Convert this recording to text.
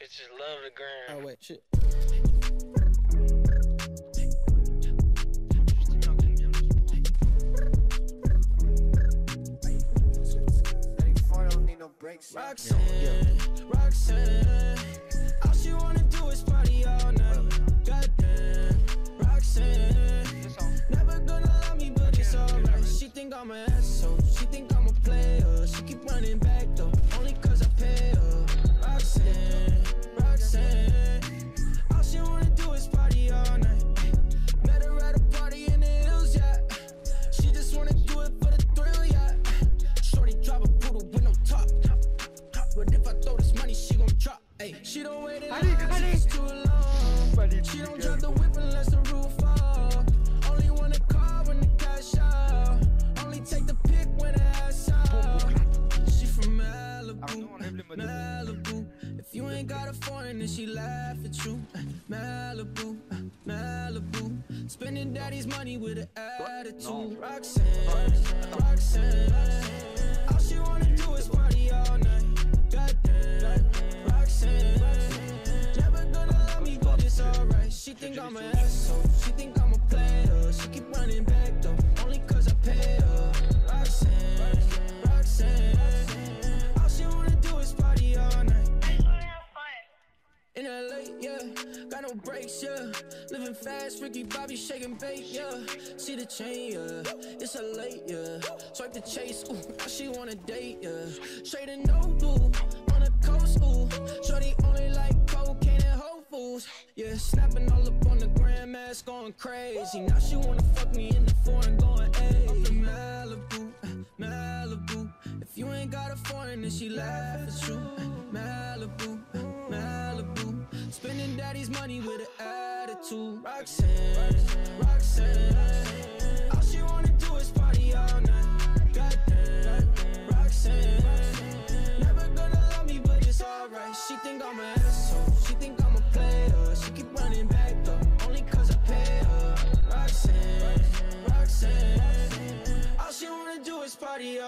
bitches love the grind. Oh wait, shit. Roxanne, Roxanne, all she wanna do is party all night. Goddamn, Roxanne, never gonna love me, but it's alright. She think I'm an asshole, she think I'm a player. She keep running back though, only cause I pay her. Roxanne, Roxanne, all she wanna do is party all night. Met her at a party in the hills, yeah. She just wanna do it for the thrill, yeah. Shorty drive a poodle with no top. But if I throw this money, she gon' drop. Ay, she don't wait in line, she's too long. She don't drive the whip unless the roof fall. Only want a car when the cash out. Only take the pic when the ass out. She from Malibu, Malibu. If you ain't got a foreign, then she laugh at you. Malibu, Malibu. Spending daddy's money with an attitude. Roxanne, Roxanne, all she wanna do is party all night. Goddamn, Roxanne, never gonna love me, but it's alright. She think I'm an asshole, she think I'm a player. She keep running back though, only cause I pay her. Roxanne, Roxanne, all she wanna do is party all night. In LA, yeah, got no brakes, yeah. Living fast, Ricky Bobby shaking bait, yeah. See the chain, yeah, it's a late, yeah. Swipe the chase, ooh, now she wanna date, yeah. Straight and no blue, on the coast, ooh. Shorty only like cocaine and Whole Foods, yeah. Snapping all up on the grandmas, going crazy. Now she wanna fuck me in the foreign, going, ayy. Up in Malibu, Malibu. If you ain't got a foreign, then she laugh at you. Malibu, Malibu. Spending daddy's money with an attitude. Roxanne, Roxanne, all she wanna do is party all night. Goddamn, Roxanne, never gonna love me, but it's alright. She think I'm an asshole, she think I'm a player. She keep running back though, only cause I pay her. Roxanne, Roxanne, all she wanna do is party all night.